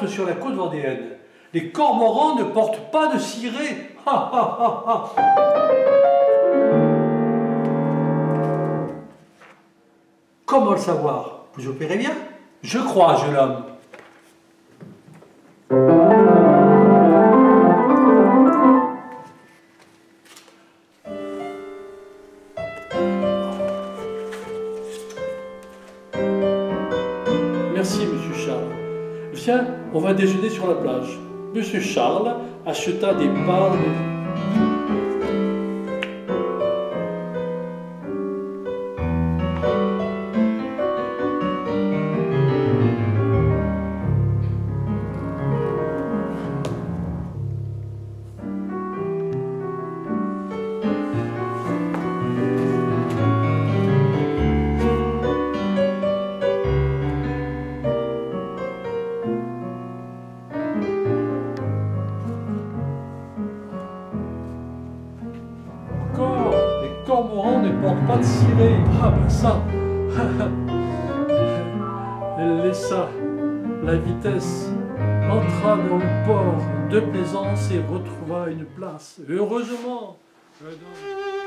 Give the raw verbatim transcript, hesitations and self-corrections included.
l'ancre sur la côte vendéenne. Les cormorans ne portent pas de ciré. Comment le savoir? Vous opérez bien? Je crois, jeune homme. Merci, monsieur Charles. Viens, on va déjeuner sur la plage. Monsieur Charles acheta des parts de... Les cormorans ne portent pas de ciré. Ah ben ça. Elle laissa la vitesse, entra dans le port de plaisance et retrouva une place. Heureusement.